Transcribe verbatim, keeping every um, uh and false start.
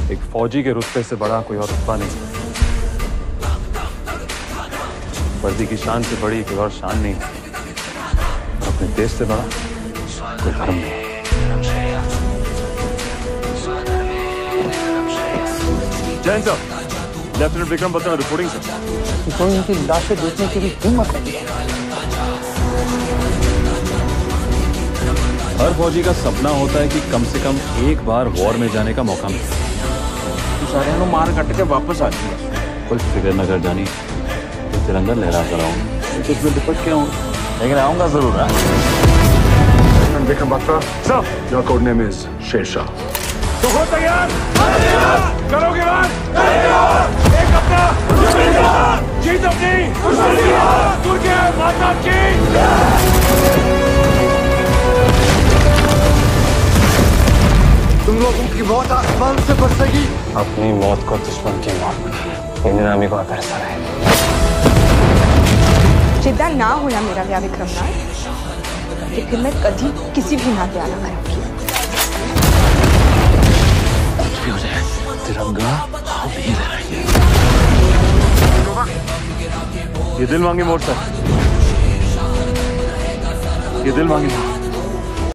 एक फौजी के रुतबे से बड़ा कोई और रुतबा नहीं। वर्दी की शान से बड़ी कोई और शान नहीं। अपने देश से बड़ा कोई धर्म नहीं। Jain sir, lieutenant Vikram Batra reporting sir. तो इनकी लाशें देखने की भी हिम्मत है। हर फौजी का सपना होता है कि कम से कम एक बार वॉर में जाने का मौका मिले। सारे मार कट के वापस आ गए। कुछ फिक्र न कर जानी, तो तिरंगा लहरा कर आऊंगा। कुछ में दुपट के आऊंगा, लेकिन आऊंगा जरूर। Vikram Batra, sir, your code name is Shershaah. तो हो तैयार? करोगे बात? एक अपना जीत अपनी दुर्गे माता की। तुम लोगों की मौत आसमान से बरसेगी। अपनी मौत को दुश्मन की मौत, इन नामी को अतरसा है। जिद्दा ना होना मेरा व्याह विक्रम नाथ, लेकिन मैं कभी किसी भी नाथ पे आना करूंगी। हो जाए तिरंगा हम ही लहराएंगे। ये दिल मांगी मोड़ सर, ये दिल मांगी मोड़।